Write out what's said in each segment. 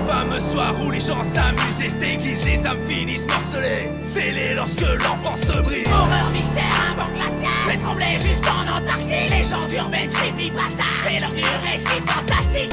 fameux soir où les gens s'amusent et se déguisent, les âmes finissent morcelées, scellées lorsque l'enfance se brise. Horreur, mystère, un vent glacial, fait trembler jusqu'en Antarctique. Légendes urbaines, creepypasta, c'est l'heure du récit fantastique.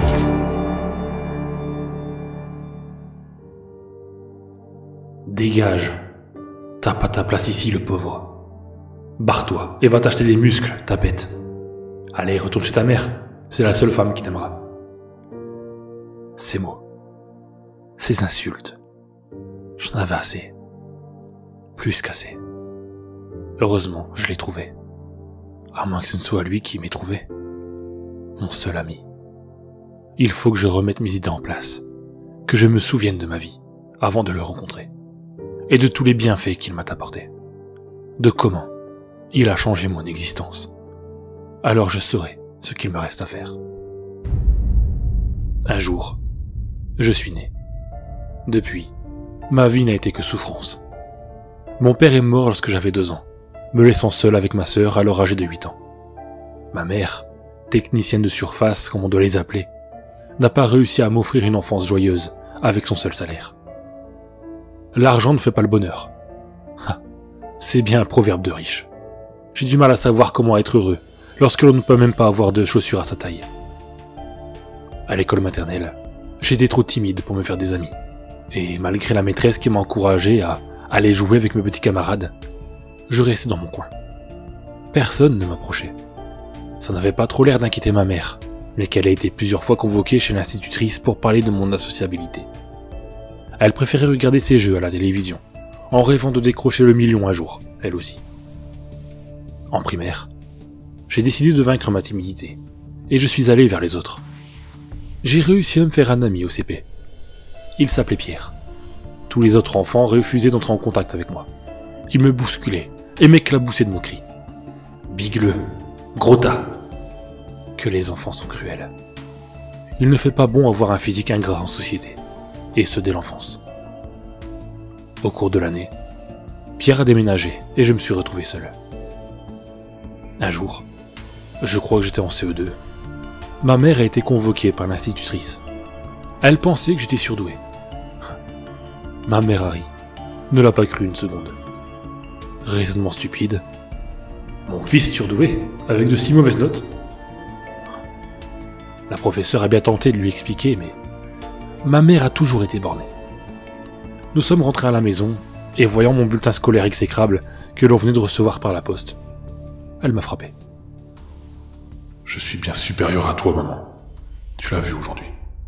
Dégage. T'as pas ta place ici, le pauvre. Barre-toi et va t'acheter des muscles, ta bête. Allez, retourne chez ta mère. C'est la seule femme qui t'aimera. Ces mots. Ces insultes. J'en avais assez. Plus qu'assez. Heureusement, je l'ai trouvé. À moins que ce ne soit lui qui m'ait trouvé. Mon seul ami. Il faut que je remette mes idées en place. Que je me souvienne de ma vie, avant de le rencontrer. Et de tous les bienfaits qu'il m'a apportés. De comment il a changé mon existence. Alors je saurai ce qu'il me reste à faire. Un jour, je suis né. Depuis, ma vie n'a été que souffrance. Mon père est mort lorsque j'avais 2 ans, me laissant seul avec ma sœur alors âgée de 8 ans. Ma mère, technicienne de surface comme on doit les appeler, n'a pas réussi à m'offrir une enfance joyeuse avec son seul salaire. L'argent ne fait pas le bonheur. Ah, c'est bien un proverbe de riche. J'ai du mal à savoir comment être heureux lorsque l'on ne peut même pas avoir de chaussures à sa taille. À l'école maternelle, j'étais trop timide pour me faire des amis. Et malgré la maîtresse qui m'encourageait à aller jouer avec mes petits camarades, je restais dans mon coin. Personne ne m'approchait. Ça n'avait pas trop l'air d'inquiéter ma mère, mais qu'elle a été plusieurs fois convoquée chez l'institutrice pour parler de mon associabilité. Elle préférait regarder ses jeux à la télévision, en rêvant de décrocher le million un jour, elle aussi. En primaire, j'ai décidé de vaincre ma timidité, et je suis allé vers les autres. J'ai réussi à me faire un ami au CP. Il s'appelait Pierre. Tous les autres enfants refusaient d'entrer en contact avec moi. Ils me bousculaient et m'éclaboussaient de moqueries. Bigleux, gros tas. Que les enfants sont cruels. Il ne fait pas bon avoir un physique ingrat en société, et ce dès l'enfance. Au cours de l'année, Pierre a déménagé et je me suis retrouvé seul. Un jour, je crois que j'étais en CE2, ma mère a été convoquée par l'institutrice. Elle pensait que j'étais surdoué. Ma mère a ri, ne l'a pas cru une seconde. Raisonnement stupide. Mon fils surdoué, avec de si mauvaises notes. La professeure a bien tenté de lui expliquer, mais ma mère a toujours été bornée. Nous sommes rentrés à la maison, et voyant mon bulletin scolaire exécrable que l'on venait de recevoir par la poste, elle m'a frappé. Je suis bien supérieur à toi, maman. Tu l'as vu aujourd'hui.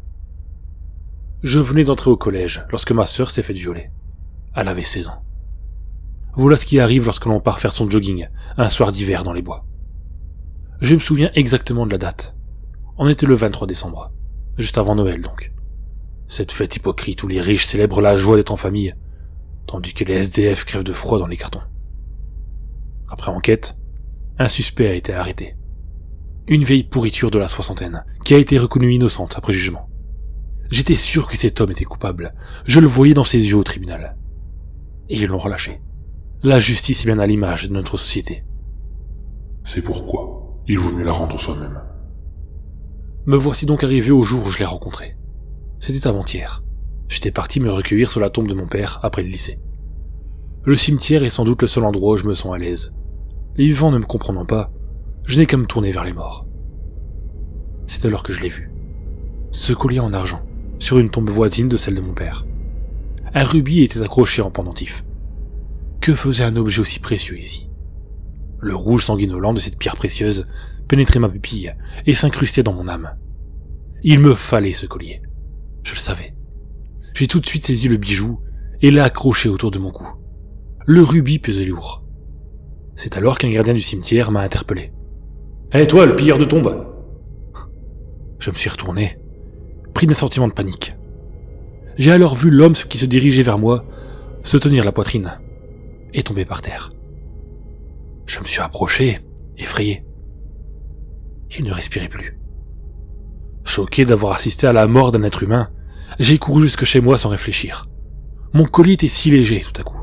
Je venais d'entrer au collège lorsque ma sœur s'est faite violer. Elle avait 16 ans. Voilà ce qui arrive lorsque l'on part faire son jogging, un soir d'hiver dans les bois. Je me souviens exactement de la date. On était le 23 décembre, juste avant Noël donc. Cette fête hypocrite où les riches célèbrent la joie d'être en famille, tandis que les SDF crèvent de froid dans les cartons. Après enquête, un suspect a été arrêté. Une vieille pourriture de la soixantaine, qui a été reconnue innocente après jugement. J'étais sûr que cet homme était coupable, je le voyais dans ses yeux au tribunal. Et ils l'ont relâché. La justice est bien à l'image de notre société. C'est pourquoi il vaut mieux la rendre soi-même. Me voici donc arrivé au jour où je l'ai rencontré. C'était avant-hier. J'étais parti me recueillir sur la tombe de mon père après le lycée. Le cimetière est sans doute le seul endroit où je me sens à l'aise. Les vivants ne me comprenant pas, je n'ai qu'à me tourner vers les morts. C'est alors que je l'ai vu. Ce collier en argent, sur une tombe voisine de celle de mon père. Un rubis était accroché en pendentif. Que faisait un objet aussi précieux ici? Le rouge sanguinolent de cette pierre précieuse pénétrait ma pupille et s'incrustait dans mon âme. Il me fallait ce collier. Je le savais. J'ai tout de suite saisi le bijou et l'ai accroché autour de mon cou. Le rubis pesait lourd. C'est alors qu'un gardien du cimetière m'a interpellé. « Hé toi, le pilleur de tombe !» Je me suis retourné, pris d'un sentiment de panique. J'ai alors vu l'homme qui se dirigeait vers moi se tenir la poitrine et tomber par terre. Je me suis approché, effrayé. Il ne respirait plus. Choqué d'avoir assisté à la mort d'un être humain, j'ai couru jusque chez moi sans réfléchir. Mon collier était si léger tout à coup.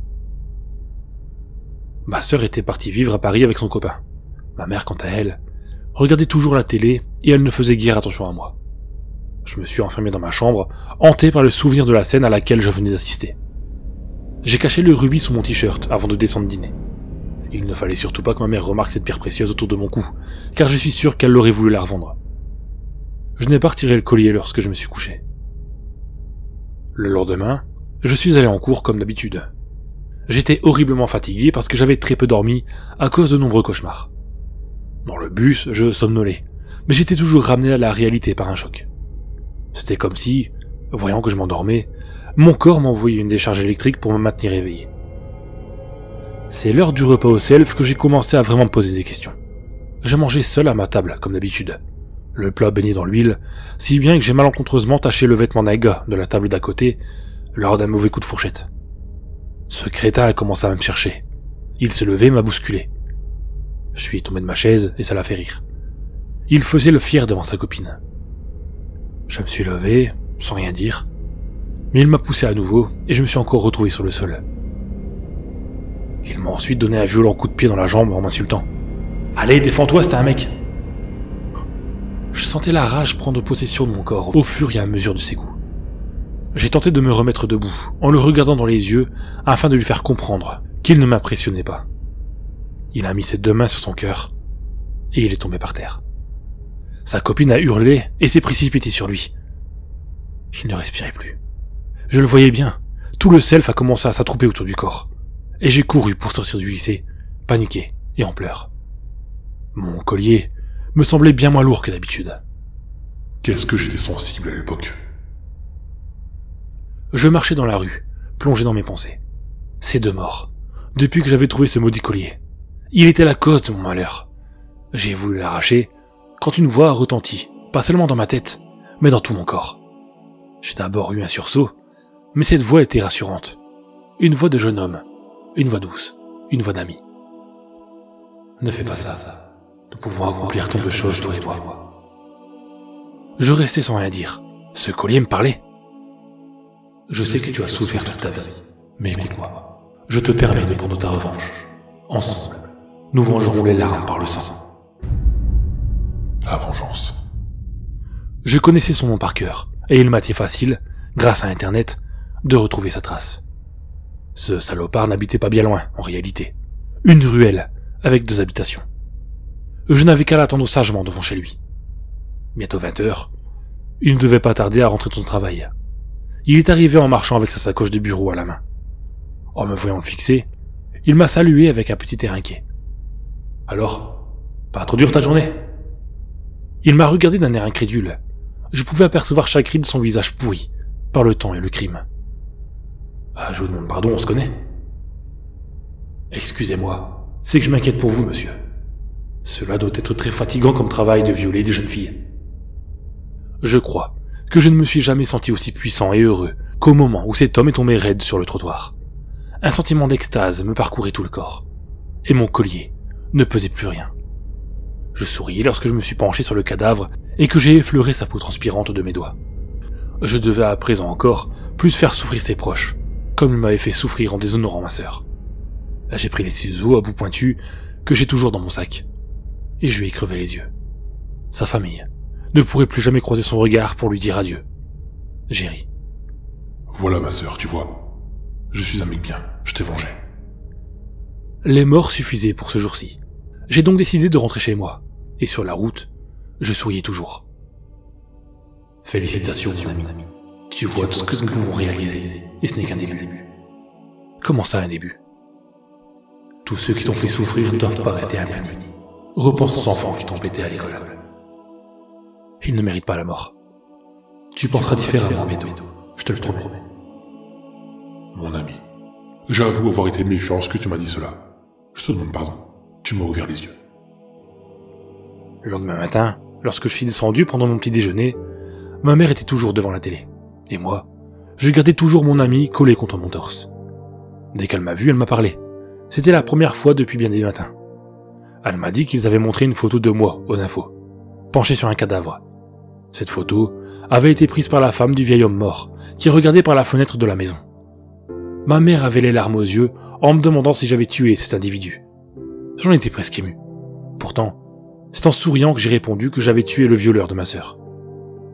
Ma sœur était partie vivre à Paris avec son copain. Ma mère, quant à elle, regardait toujours la télé et elle ne faisait guère attention à moi. Je me suis enfermé dans ma chambre, hanté par le souvenir de la scène à laquelle je venais d'assister. J'ai caché le rubis sous mon t-shirt avant de descendre dîner. Il ne fallait surtout pas que ma mère remarque cette pierre précieuse autour de mon cou, car je suis sûr qu'elle aurait voulu la revendre. Je n'ai pas retiré le collier lorsque je me suis couché. Le lendemain, je suis allé en cours comme d'habitude. J'étais horriblement fatigué parce que j'avais très peu dormi à cause de nombreux cauchemars. Dans le bus, je somnolais, mais j'étais toujours ramené à la réalité par un choc. C'était comme si, voyant que je m'endormais, mon corps m'envoyait une décharge électrique pour me maintenir éveillé. C'est l'heure du repas au self que j'ai commencé à vraiment me poser des questions. Je mangeais seul à ma table, comme d'habitude. Le plat baigné dans l'huile, si bien que j'ai malencontreusement taché le vêtement d'un gars de la table d'à côté lors d'un mauvais coup de fourchette. Ce crétin a commencé à me chercher. Il s'est levé et m'a bousculé. Je suis tombé de ma chaise et ça l'a fait rire. Il faisait le fier devant sa copine. Je me suis levé, sans rien dire, mais il m'a poussé à nouveau et je me suis encore retrouvé sur le sol. Il m'a ensuite donné un violent coup de pied dans la jambe en m'insultant. « Allez, défends-toi, c'était un mec !» Je sentais la rage prendre possession de mon corps au fur et à mesure de ses coups. J'ai tenté de me remettre debout, en le regardant dans les yeux, afin de lui faire comprendre qu'il ne m'impressionnait pas. Il a mis ses deux mains sur son cœur, et il est tombé par terre. Sa copine a hurlé et s'est précipitée sur lui. Il ne respirait plus. Je le voyais bien, tout le self a commencé à s'attrouper autour du corps, et j'ai couru pour sortir du lycée, paniqué et en pleurs. Mon collier me semblait bien moins lourd que d'habitude. Qu'est-ce que j'étais sensible à l'époque. Je marchais dans la rue, plongé dans mes pensées. Ces deux morts, depuis que j'avais trouvé ce maudit collier. Il était la cause de mon malheur. J'ai voulu l'arracher, quand une voix a retenti, pas seulement dans ma tête, mais dans tout mon corps. J'ai d'abord eu un sursaut, mais cette voix était rassurante. Une voix de jeune homme, une voix douce, une voix d'ami. Ne fais pas ça. Nous pouvons accomplir tant de choses, toi et moi. Je restais sans rien dire. Ce collier me parlait. Je sais que tu as souffert toute ta vie, mais écoute-moi. Je te permets de prendre ta revanche. Ensemble, nous vengerons les larmes par le sang. La vengeance. Je connaissais son nom par cœur, et il m'a été facile, grâce à Internet, de retrouver sa trace. Ce salopard n'habitait pas bien loin, en réalité. Une ruelle, avec 2 habitations. Je n'avais qu'à l'attendre sagement devant chez lui. Bientôt 20h, il ne devait pas tarder à rentrer de son travail. Il est arrivé en marchant avec sa sacoche de bureau à la main. En me voyant me fixer, il m'a salué avec un petit air inquiet. « Alors, pas trop dur ta journée ?» Il m'a regardé d'un air incrédule. Je pouvais apercevoir chaque ride de son visage pourri, par le temps et le crime. « Ah, je vous demande pardon, on se connaît ?»« Excusez-moi, c'est que je m'inquiète pour vous, monsieur. Cela doit être très fatigant comme travail de violer des jeunes filles. » Je crois que je ne me suis jamais senti aussi puissant et heureux qu'au moment où cet homme est tombé raide sur le trottoir. Un sentiment d'extase me parcourait tout le corps, et mon collier ne pesait plus rien. Je souriais lorsque je me suis penché sur le cadavre et que j'ai effleuré sa peau transpirante de mes doigts. Je devais à présent encore plus faire souffrir ses proches, comme il m'avait fait souffrir en déshonorant ma sœur. J'ai pris les ciseaux à bout pointu que j'ai toujours dans mon sac, et je lui ai crevé les yeux. Sa famille ne pourrait plus jamais croiser son regard pour lui dire adieu. J'ai ri. Voilà ma sœur, tu vois. Je suis un mec bien, je t'ai vengé. Les morts suffisaient pour ce jour-ci. J'ai donc décidé de rentrer chez moi, et sur la route, je souriais toujours. Félicitations, mon ami. Tu vois tout ce que nous pouvons réaliser, et ce n'est qu'un début. Comment ça, un début? Tous ceux qui t'ont fait souffrir ne doivent pas rester impunis. Repense aux enfants qui t'ont pété à l'école. Ils ne méritent pas la mort. Tu penseras différemment bientôt, je te le promets. Mon ami, j'avoue avoir été méfiant lorsque tu m'as dit cela. Je te demande pardon. Tu m'as ouvert les yeux. Le lendemain matin, lorsque je suis descendu prendre mon petit déjeuner, ma mère était toujours devant la télé. Et moi, je gardais toujours mon ami collé contre mon torse. Dès qu'elle m'a vu, elle m'a parlé. C'était la première fois depuis bien des matins. Elle m'a dit qu'ils avaient montré une photo de moi aux infos, penché sur un cadavre. Cette photo avait été prise par la femme du vieil homme mort, qui regardait par la fenêtre de la maison. Ma mère avait les larmes aux yeux en me demandant si j'avais tué cet individu. J'en étais presque ému. Pourtant, c'est en souriant que j'ai répondu que j'avais tué le violeur de ma sœur.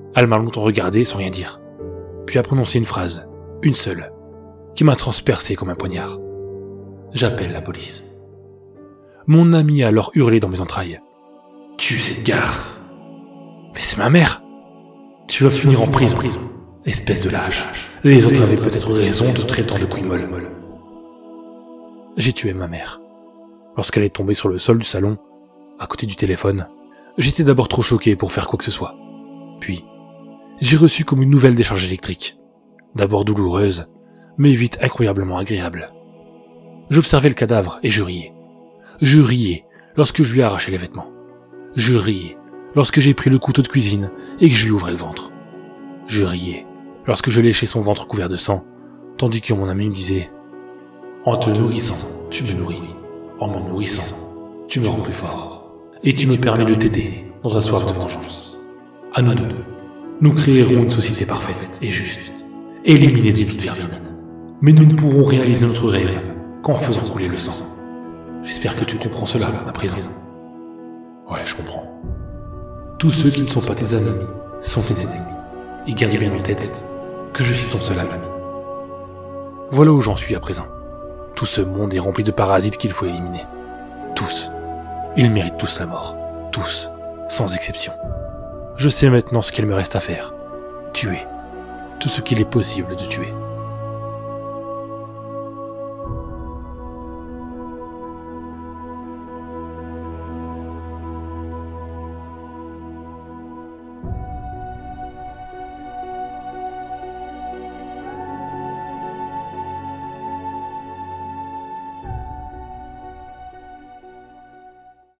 Elle m'a longtemps regardé sans rien dire, puis a prononcé une phrase, une seule, qui m'a transpercé comme un poignard. J'appelle la police. Mon ami a alors hurlé dans mes entrailles. Tue cette garce. Mais c'est ma mère. Tu vas finir en prison, espèce de lâche. Les autres avaient peut-être raison de te traitant de couille molle. J'ai tué ma mère. Lorsqu'elle est tombée sur le sol du salon, à côté du téléphone, j'étais d'abord trop choqué pour faire quoi que ce soit. Puis, j'ai reçu comme une nouvelle décharge électrique. D'abord douloureuse, mais vite incroyablement agréable. J'observais le cadavre et je riais. Je riais lorsque je lui ai arraché les vêtements. Je riais lorsque j'ai pris le couteau de cuisine et que je lui ouvrais le ventre. Je riais lorsque je léchais son ventre couvert de sang, tandis que mon ami me disait « En te nourrissant, tu me nourris. En me nourrissant, tu me rends plus fort. Et tu me permets de t'aider dans ta soif de vengeance. À nous deux, nous créerons une société parfaite et juste, éliminée de toute vermine. Mais nous ne pourrons réaliser notre rêve qu'en faisant couler le sang. J'espère que tu comprends cela à présent. » Ouais, je comprends. Tous ceux qui ne sont pas tes amis sont tes ennemis. Et garde bien en tête que je suis ton seul ami. Voilà où j'en suis à présent. Tout ce monde est rempli de parasites qu'il faut éliminer. Tous. Ils méritent tous la mort. Tous. Sans exception. Je sais maintenant ce qu'il me reste à faire. Tuer. Tout ce qu'il est possible de tuer.